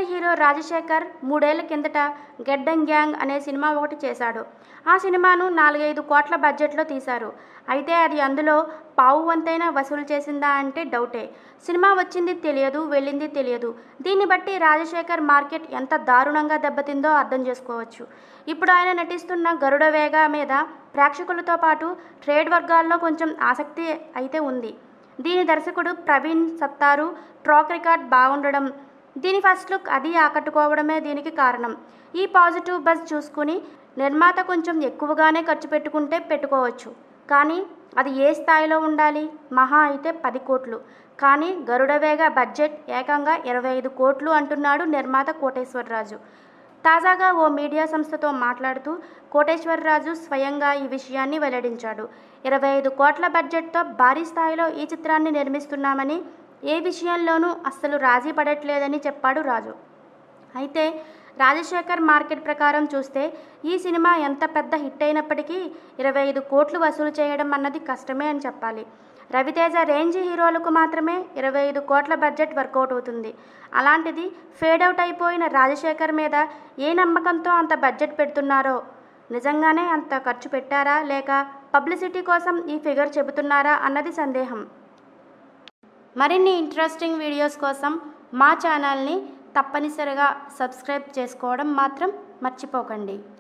Hero Rajasekhar 3 ఏళ్ల కిందట గెడ్డం gang అనే సినిమా ఒకటి చేశాడు. ఆ సినిమాను 4-5 కోట్ల బడ్జెట్లో తీశారు. అయితే అది అందులో పావు వంతైనా వసూలు చేసిందా అంటే డౌటే. సినిమా వచ్చింది తెలియదు, వెళ్ళింది తెలియదు. దీన్ని బట్టి రాజశేఖర్ మార్కెట్ ఎంత దారుణంగా దెబ్బతిందో అర్థం చేసుకోవచ్చు. ఇప్పుడు ఆయన నటిస్తున్న గరుడ వేగ మీద ప్రేక్షకులతో పాటు ట్రేడ్ వర్గాల్లో కొంచెం ఆసక్తి అయితే ఉంది. దీని దర్శకుడు ప్రవీణ్ సత్తారు ట్రాక్ రికార్డ్ బాగుండడం, దీని ఫస్ట్ లుక్ అది ఆకట్టుకోవడమే దీనికి కారణం. ఈ పాజిటివ్ బజ్ చూసుకుని నిర్మాత కొంచెం ఎక్కువగానే ఖర్చు పెట్టుకోవచ్చు. కానీ అది ఏ స్థాయిలో ఉండాలి? మహా అయితే 10 కోట్లు. కానీ గరుడవేగ బడ్జెట్ ఏకంగా 25 కోట్లు అంటున్నాడు నిర్మాత కోటేశ్వరరాజు. తాజాగా ఓ మీడియా సంస్థతో మాట్లాడుతూ కోటేశ్వరరాజు స్వయంగా ఈ విషయాన్ని వెల్లడించాడు. 25 కోట్ల బడ్జెట్తో భారీ స్థాయిలో ఈ చిత్రాన్ని నిర్మిస్తున్నామని, ఏ విషయంలోనూ అస్సలు రాజీ పడట్లేదని చెప్పాడు రాజు. అయితే రాజశేఖర్ మార్కెట్ ప్రకారం చూస్తే ఈ సినిమా ఎంత పెద్ద హిట్ అయినప్పటికీ 25 కోట్లు వసూలు చేయడం అన్నది కష్టమే అని చెప్పాలి. రవితేజ రేంజ్ హీరోలకు మాత్రమే 25 కోట్ల బడ్జెట్ వర్కౌట్ అవుతుంది. అలాంటిది ఫేడౌట్ అయిపోయిన రాజశేఖర్ మీద ఏ నమ్మకంతో అంత బడ్జెట్ పెడుతున్నారో, నిజంగానే అంత ఖర్చు పెట్టారా లేక పబ్లిసిటీ కోసం ఈ ఫిగర్ చెబుతున్నారా అన్నది సందేహం. మరిన్ని ఇంట్రెస్టింగ్ వీడియోస్ కోసం మా ఛానల్ని తప్పనిసరిగా సబ్స్క్రైబ్ చేసుకోవడం మాత్రం మర్చిపోకండి.